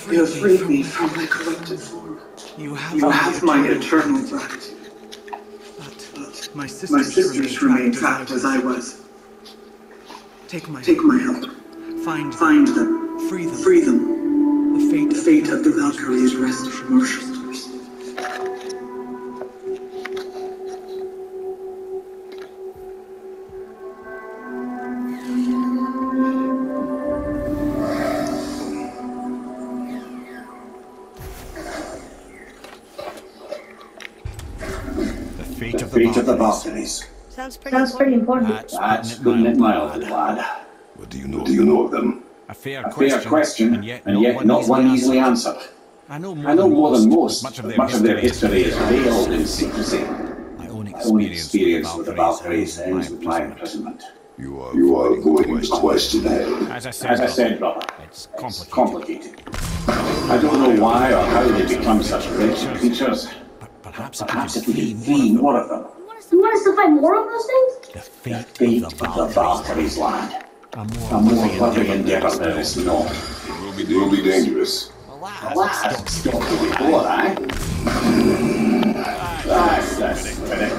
You have freed me from my corrupted form. You have my eternal gratitude. But my sisters remain trapped as I was. Take my help. Find them. Free them. The fate of the Valkyries rests from your shoulders. The fate of the Valkyries. Sounds pretty important. That's putting it mildly, lad. What do you know? What do you know of them? A fair question, and yet not one easily answered. I know more than most, but much of their history is veiled in secrecy. My own experience with the Valkyries ends with my imprisonment. You are avoiding the question ahead. As I said, brother, it's it's complicated. I don't know why or how they become such wretched creatures. Perhaps if we can free more of them. You want us to find more of those things? the The fate fate of of the the Valkyries, lad. A A more loving endeavour than is not. It will be dangerous. Alas, stop it before, eh? That's ridiculous.